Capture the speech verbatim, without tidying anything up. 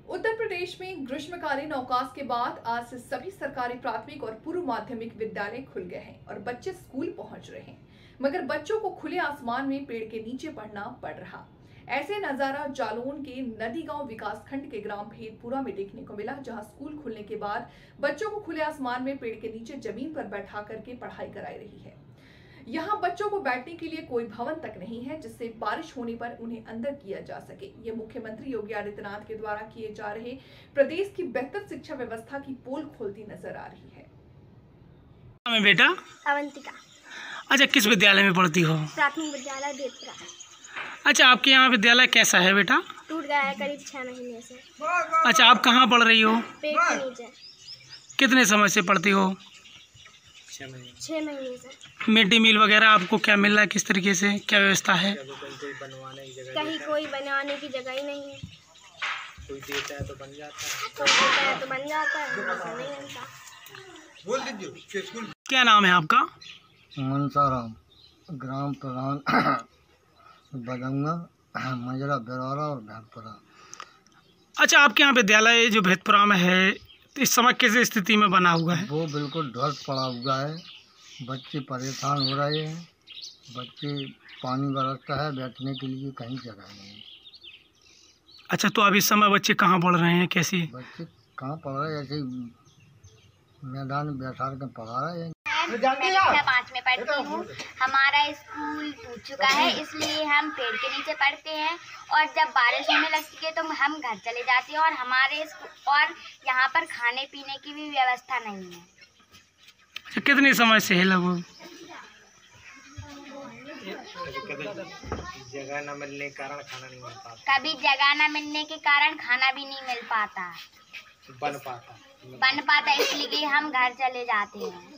उत्तर प्रदेश में ग्रीष्मकालीन अवकाश के बाद आज से सभी सरकारी प्राथमिक और पूर्व माध्यमिक विद्यालय खुल गए हैं और बच्चे स्कूल पहुंच रहे हैं, मगर बच्चों को खुले आसमान में पेड़ के नीचे पढ़ना पड़ रहा। ऐसे नजारा जालौन के नदी गांव विकास खंड के ग्राम भेदपुरा में देखने को मिला, जहां स्कूल खुलने के बाद बच्चों को खुले आसमान में पेड़ के नीचे जमीन पर बैठा करके पढ़ाई कराई रही है। यहाँ बच्चों को बैठने के लिए कोई भवन तक नहीं है, जिससे बारिश होने पर उन्हें अंदर किया जा सके। ये मुख्यमंत्री योगी आदित्यनाथ के द्वारा किए जा रहे प्रदेश की बेहतर शिक्षा व्यवस्था की पोल खोलती नजर आ रही है। मैं बेटा अवंतिका। अच्छा, किस विद्यालय में पढ़ती हो? प्राथमिक विद्यालय भेदपुरा। अच्छा, आपके यहाँ विद्यालय कैसा है बेटा? टूट गया है करीब छह महीने से। अच्छा, आप कहाँ पढ़ रही हो? पेड़ के नीचे। कितने समय से पढ़ती हो? छह महीने से। मिड डे मील वगैरह आपको क्या मिल रहा है, किस तरीके से क्या व्यवस्था है? कहीं कोई बनवाने की जगह ही नहीं है। कोई देता है तो बन जाता है, कोई देता है तो बन जाता है, ऐसा नहीं बनता। बोल दीजिए। क्या नाम है आपका? मनसाराम, ग्राम प्रधान बदंगा, मजरा बिरारा और भेदपुरा। अच्छा, आपके यहाँ विद्यालय जो भेदपुरा में है इस समय किस स्थिति में बना हुआ है? वो बिल्कुल ध्वस्त पड़ा हुआ है, बच्चे परेशान हो रहे हैं, बच्चे पानी बरसता है, बैठने के लिए कहीं जगह नहीं। अच्छा, तो अभी इस समय बच्चे कहाँ पढ़ रहे हैं, कैसी? बच्चे कहाँ पढ़ रहे हैं, ऐसे मैदान में बैठा कर पढ़ा रहे हैं। मैं कक्षा पाँच में पढ़ती हूँ। हमारा स्कूल टूट चुका है, इसलिए हम पेड़ के नीचे पढ़ते हैं और जब बारिश होने लगती है तो हम घर चले जाते हैं और हमारे और यहाँ पर खाने पीने की भी व्यवस्था नहीं है। अच्छा, कितने समय से है लगभग? जगह न मिलने के कारण खाना नहीं मिल पाता। कभी जगह न मिलने के कारण खाना भी नहीं मिल पाता बन पाता बन पाता इसलिए हम घर चले जाते हैं।